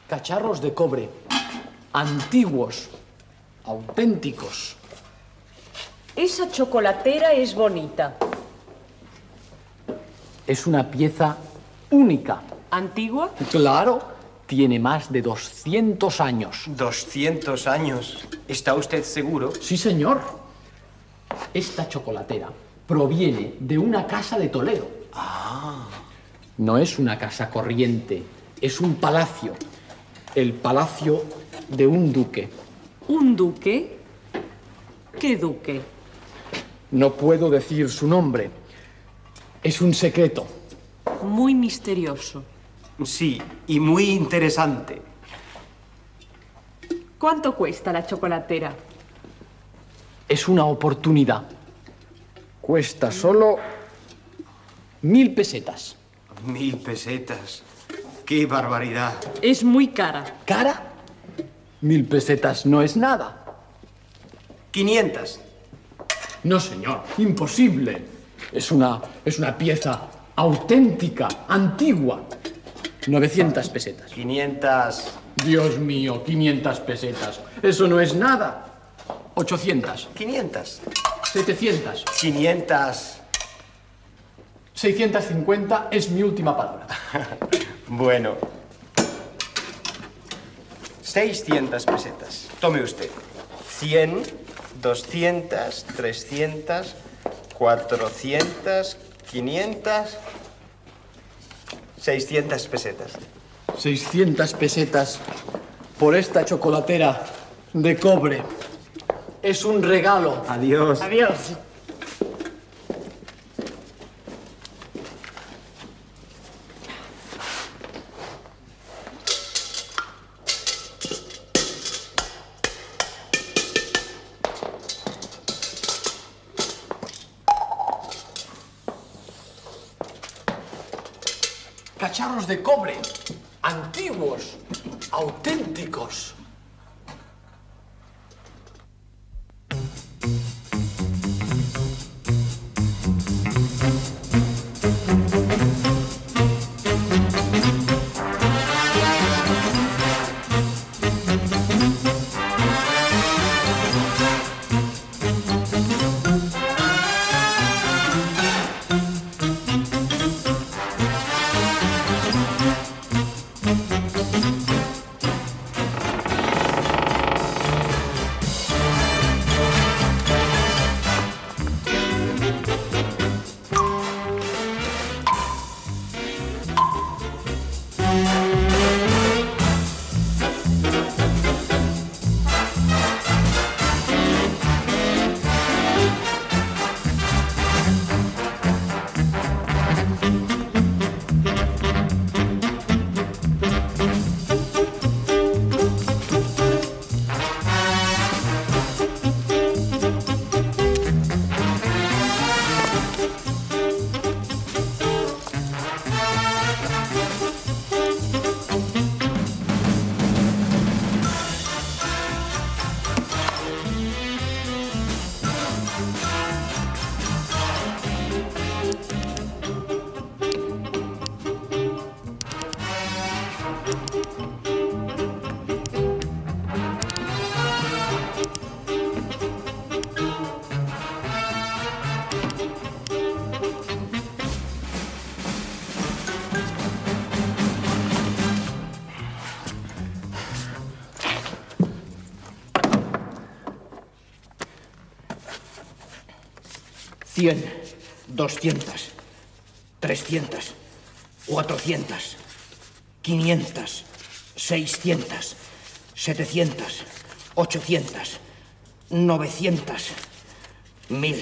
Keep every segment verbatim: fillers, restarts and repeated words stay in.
Cacharros de cobre. Antiguos. Auténticos. Esa chocolatera es bonita. Es una pieza única. ¿Antigua? Claro. Tiene más de doscientos años. ¿Doscientos años? ¿Está usted seguro? Sí, señor. Esta chocolatera proviene de una casa de Toledo. Ah. No es una casa corriente, es un palacio. El palacio de un duque. ¿Un duque? ¿Qué duque? No puedo decir su nombre. Es un secreto. Muy misterioso. Sí, y muy interesante. ¿Cuánto cuesta la chocolatera? Es una oportunidad. Cuesta solo mil pesetas. Mil pesetas. ¡Qué barbaridad! Es muy cara. ¿Cara? Mil pesetas no es nada. Quinientas. No, señor. Imposible. Es una, es una pieza auténtica, antigua. novecientas pesetas. Quinientas. Dios mío, quinientas pesetas. Eso no es nada. ochocientas. Quinientas. setecientas. Quinientas. seiscientas cincuenta es mi última palabra. Bueno. Seiscientas pesetas. Tome usted. Cien, doscientas, trescientas, cuatrocientas, quinientas... Seiscientas pesetas. Seiscientas pesetas por esta chocolatera de cobre. Es un regalo. Adiós. Adiós. Cacharros de cobre, antiguos, auténticos. Cien, doscientas, trescientas, cuatrocientas, quinientas, seiscientas, setecientas, ochocientas, novecientas, mil.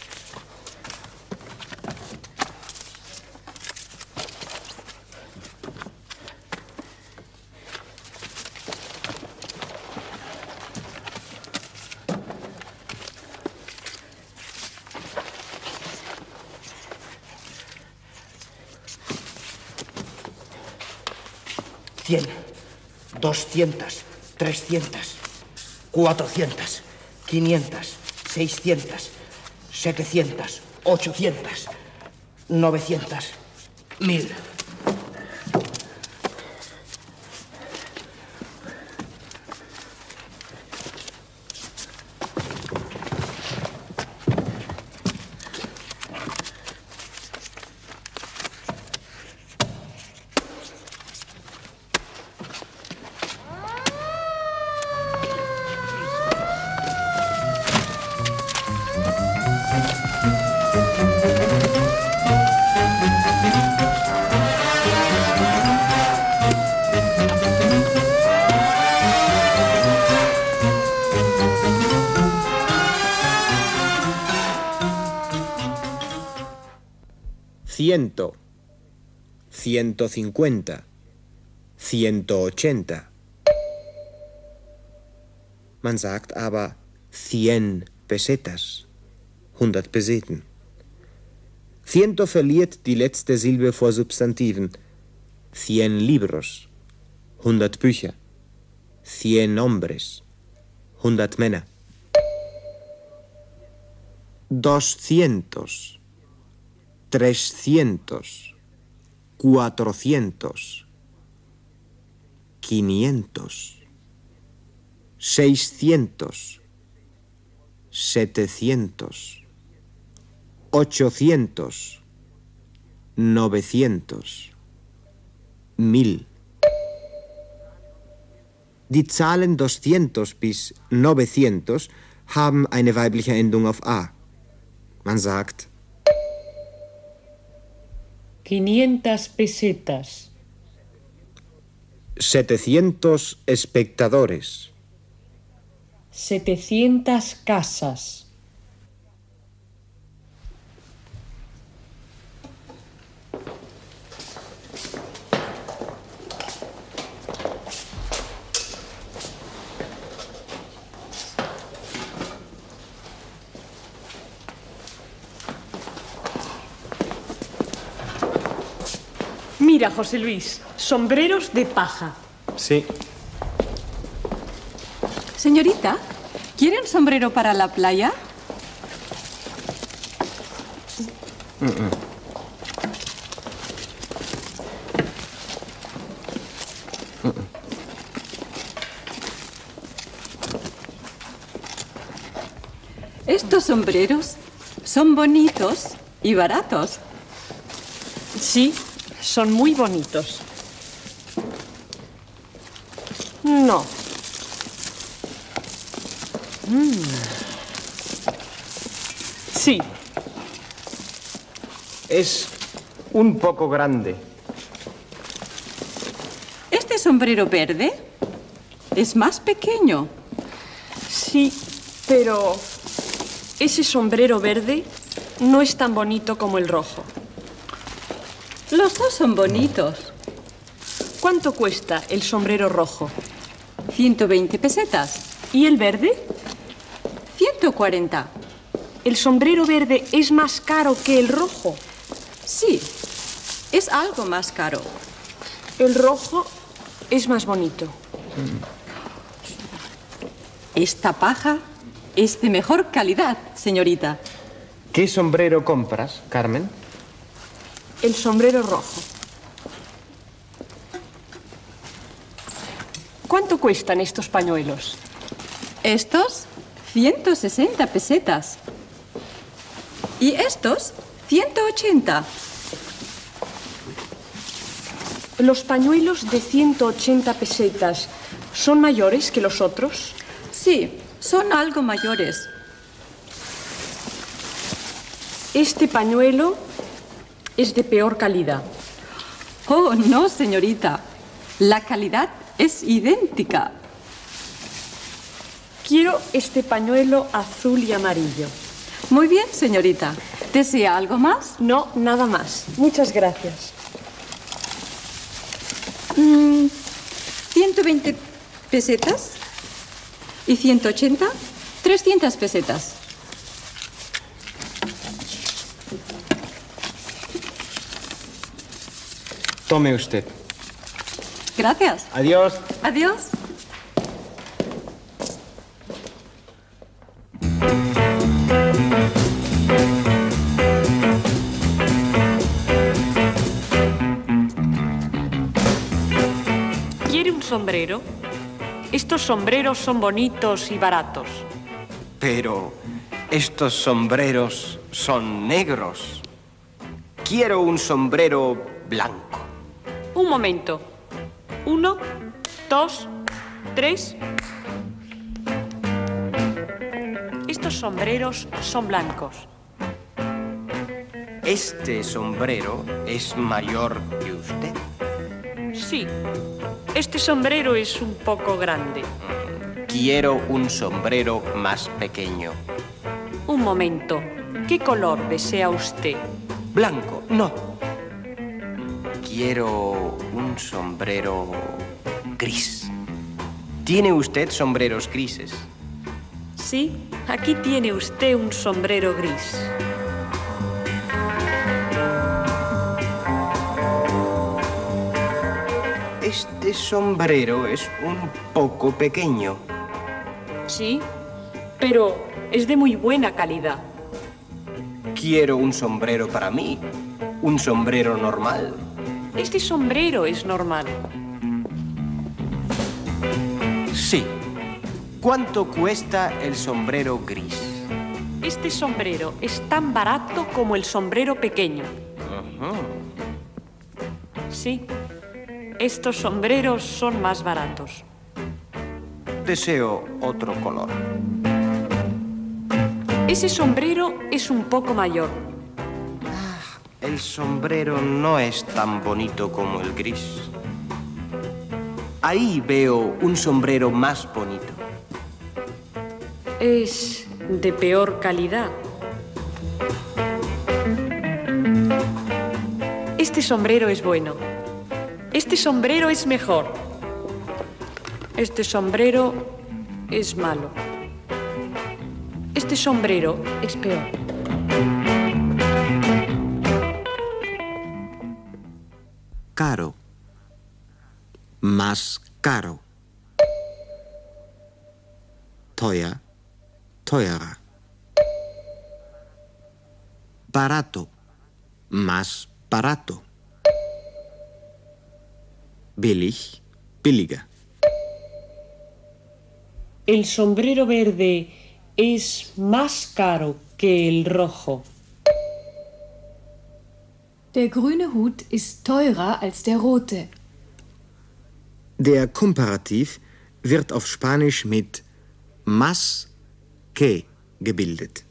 Cien, doscientas, trescientas, cuatrocientas, quinientas, seiscientas, setecientas, ochocientas, novecientas, mil. ciento, ciento cincuenta, ciento ochenta. Man sagt aber cien pesetas, hundert Peseten. Ciento verliert die letzte Silbe vor Substantiven. Cien libros, hundert Bücher. Cien hombres, hundert Männer. Doscientos, trescientos, cuatrocientos, quinientos, seiscientos, setecientos, ochocientos, novecientos, mil. Die Zahlen doscientos bis novecientos haben eine weibliche Endung auf A. Man sagt quinientas pesetas. setecientos espectadores. Setecientas casas. Mira, José Luis, sombreros de paja. Sí. Señorita, ¿quiere un sombrero para la playa? Mm-mm. Mm-mm. Estos sombreros son bonitos y baratos. Sí, son muy bonitos. No. Mm. Sí. Es un poco grande. Este sombrero verde es más pequeño. Sí, pero ese sombrero verde no es tan bonito como el rojo. Los dos son bonitos. ¿Cuánto cuesta el sombrero rojo? ciento veinte pesetas. ¿Y el verde? ciento cuarenta. ¿El sombrero verde es más caro que el rojo? Sí, es algo más caro. El rojo es más bonito. Esta paja es de mejor calidad, señorita. ¿Qué sombrero compras, Carmen? El sombrero rojo. ¿Cuánto cuestan estos pañuelos? Estos, ciento sesenta pesetas. Y estos, ciento ochenta. ¿Los pañuelos de ciento ochenta pesetas son mayores que los otros? Sí, son algo mayores. Este pañuelo es de peor calidad. Oh, no, señorita. La calidad es idéntica. Quiero este pañuelo azul y amarillo. Muy bien, señorita. ¿Desea algo más? No, nada más. Muchas gracias. Mm, ciento veinte pesetas. ¿Y ciento ochenta? trescientas pesetas. Tome usted. Gracias. Adiós. Adiós. ¿Quiere un sombrero? Estos sombreros son bonitos y baratos. Pero estos sombreros son negros. Quiero un sombrero blanco. Un momento. Uno, dos, tres. Estos sombreros son blancos. Este sombrero es mayor que usted. Sí. Este sombrero es un poco grande. Quiero un sombrero más pequeño. Un momento. ¿Qué color desea usted? Blanco. No, Quiero un sombrero gris. ¿Tiene usted sombreros grises? Sí, aquí tiene usted un sombrero gris. Este sombrero es un poco pequeño. Sí, pero es de muy buena calidad. Quiero un sombrero para mí, un sombrero normal. Este sombrero es normal. Sí. ¿Cuánto cuesta el sombrero gris? Este sombrero es tan barato como el sombrero pequeño. Ajá. Sí, estos sombreros son más baratos. Deseo otro color. Ese sombrero es un poco mayor. El sombrero no es tan bonito como el gris. Ahí veo un sombrero más bonito. Es de peor calidad. Este sombrero es bueno. Este sombrero es mejor. Este sombrero es malo. Este sombrero es peor. Caro. Más caro. Teuer. Teurer. Barato. Más barato. Billig. Billiger. El sombrero verde es más caro que el rojo. Der grüne Hut ist teurer als der rote. Der Komparativ wird auf Spanisch mit más que gebildet.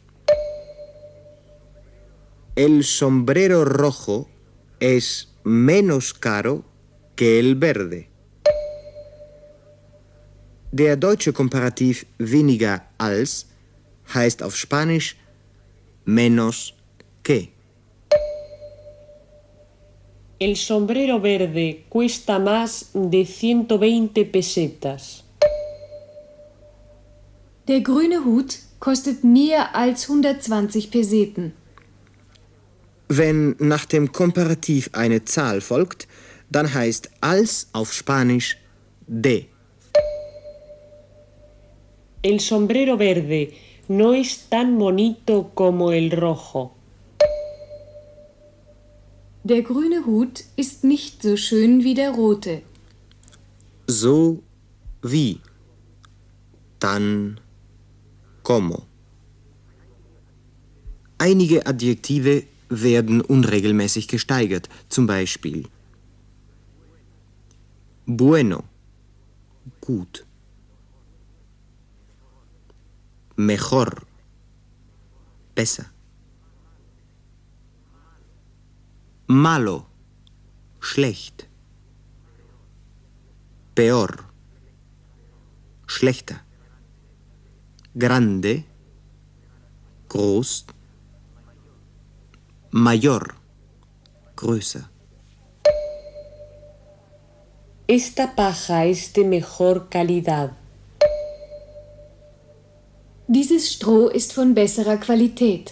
El sombrero rojo es menos caro que el verde. Der deutsche Komparativ weniger als heißt auf Spanisch menos que. El sombrero verde cuesta más de ciento veinte pesetas. Der grüne Hut kostet mehr als hundertzwanzig Peseten. Wenn nach dem Komparativ eine Zahl folgt, dann heißt als auf Spanisch de. El sombrero verde no es tan bonito como el rojo. Der grüne Hut ist nicht so schön wie der rote. So wie. Dann como. Einige Adjektive werden unregelmäßig gesteigert, zum Beispiel bueno, gut, mejor, besser, malo, schlecht, peor, schlechter, grande, groß, mayor, größer. Esta paja es de mejor calidad. Dieses Stroh ist von besserer Qualität.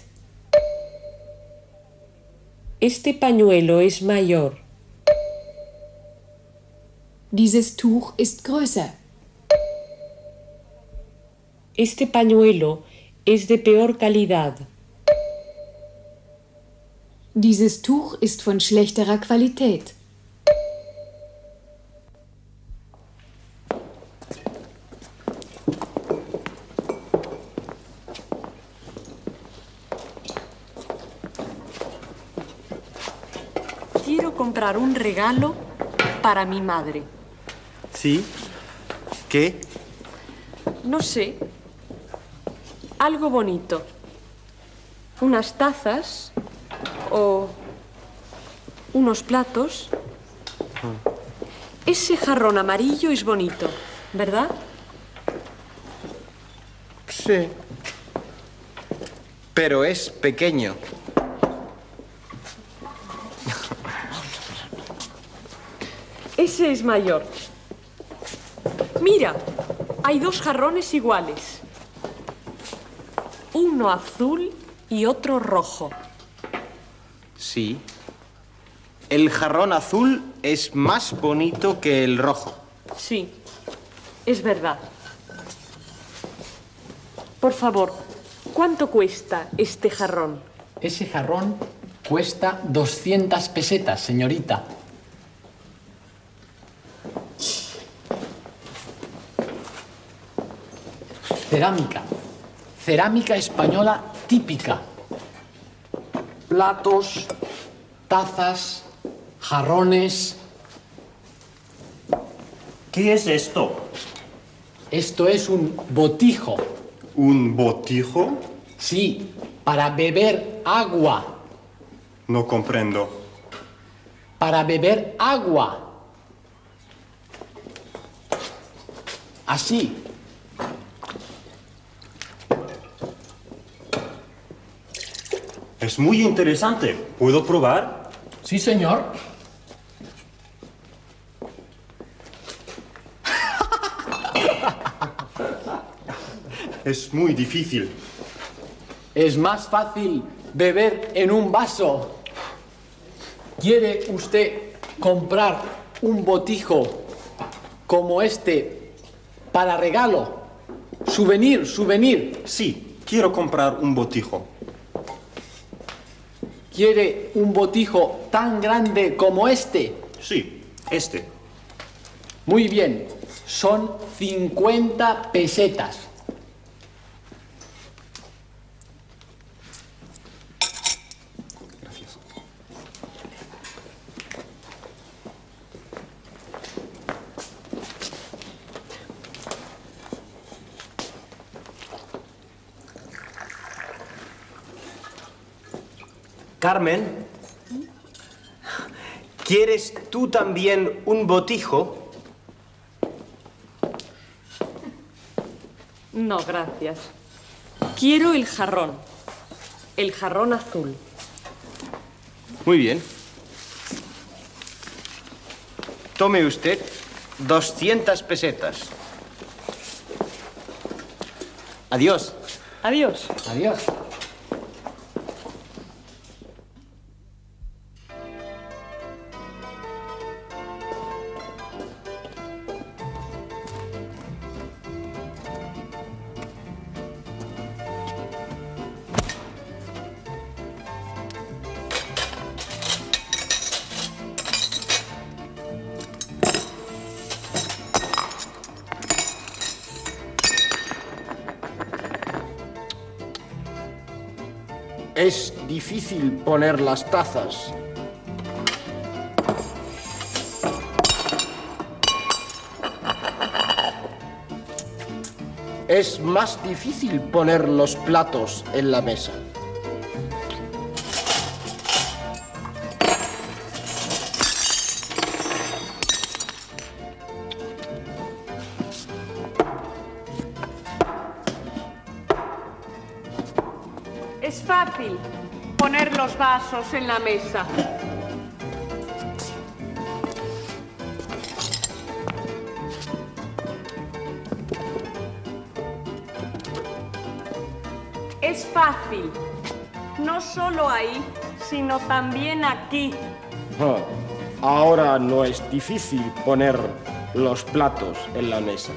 Este pañuelo es mayor. Dieses Tuch ist größer. Este pañuelo es de peor calidad. Dieses Tuch ist von schlechterer Qualität. Quiero comprar un regalo para mi madre. ¿Sí? ¿Qué? No sé. Algo bonito. Unas tazas o unos platos. Ese jarrón amarillo es bonito, ¿verdad? Sí. Pero es pequeño. Ese es mayor. Mira, hay dos jarrones iguales. Uno azul y otro rojo. Sí. El jarrón azul es más bonito que el rojo. Sí, es verdad. Por favor, ¿cuánto cuesta este jarrón? Ese jarrón cuesta doscientas pesetas, señorita. Cerámica. Cerámica española típica. Platos, tazas, jarrones. ¿Qué es esto? Esto es un botijo. ¿Un botijo? Sí, para beber agua. No comprendo. Para beber agua. Así. Es muy interesante. ¿Puedo probar? Sí, señor. Es muy difícil. Es más fácil beber en un vaso. ¿Quiere usted comprar un botijo como este para regalo? Souvenir, souvenir. Sí, quiero comprar un botijo. ¿Quiere un botijo tan grande como este? Sí, este. Muy bien, son cincuenta pesetas. Gracias. Carmen, ¿quieres tú también un botijo? No, gracias. Quiero el jarrón. El jarrón azul. Muy bien. Tome usted doscientas pesetas. Adiós. Adiós. Adiós. Es difícil poner las tazas. Es más difícil poner los platos en la mesa. Es fácil poner los vasos en la mesa. Es fácil. No solo ahí, sino también aquí. Ah, ahora no es difícil poner los platos en la mesa.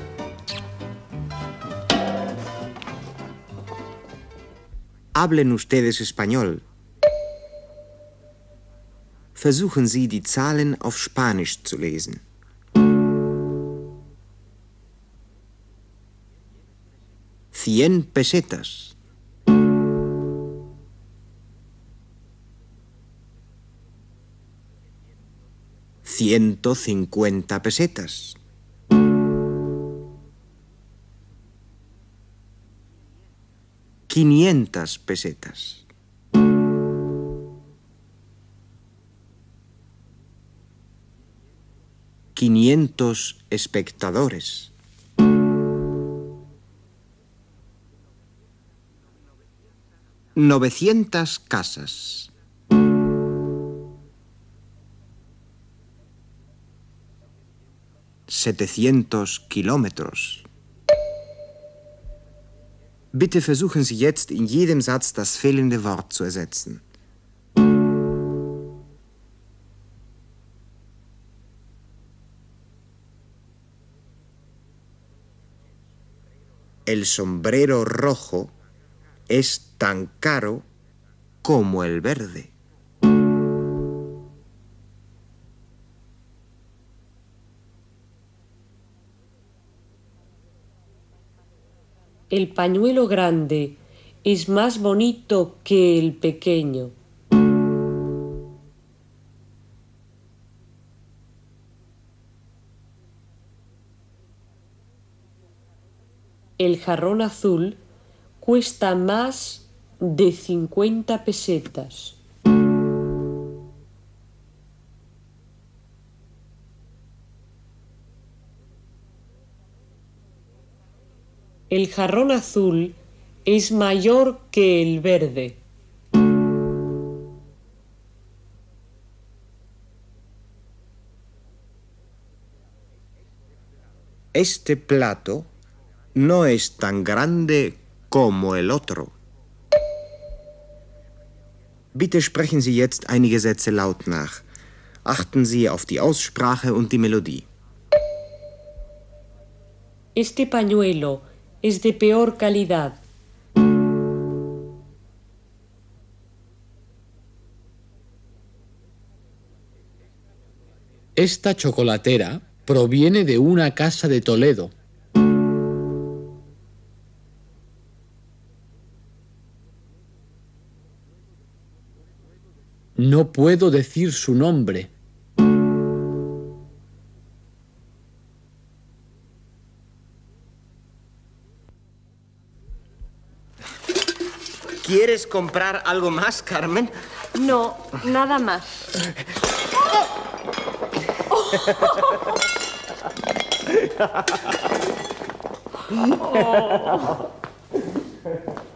Hablen ustedes español. Versuchen Sie, die Zahlen auf Spanisch zu lesen. Cien pesetas. Ciento cincuenta pesetas. Quinientas pesetas. Quinientos espectadores. Novecientas casas. setecientos Kilometros. Bitte versuchen Sie jetzt in jedem Satz das fehlende Wort zu ersetzen. El sombrero rojo es tan caro como el verde. El pañuelo grande es más bonito que el pequeño. El jarrón azul cuesta más de cincuenta pesetas. El jarrón azul es mayor que el verde. Este plato no es tan grande como el otro. Bitte sprechen Sie jetzt einige Sätze laut nach. Achten Sie auf die Aussprache und die Melodie. Este pañuelo es de peor calidad. Esta chocolatera proviene de una casa de Toledo. No puedo decir su nombre. ¿Quieres comprar algo más, Carmen? No, nada más. Oh.